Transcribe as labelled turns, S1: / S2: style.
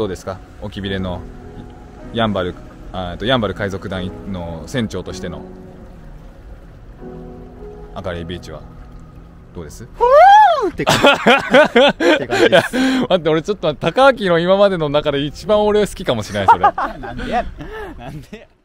S1: どうですか、沖ビレのヤンバル海賊団の船長としてのアガリービーチはどうです？
S2: って感じです。
S1: 待って、俺ちょっと高明の今までの中で一番俺好きかもしれないそれ。
S2: なんでやなんで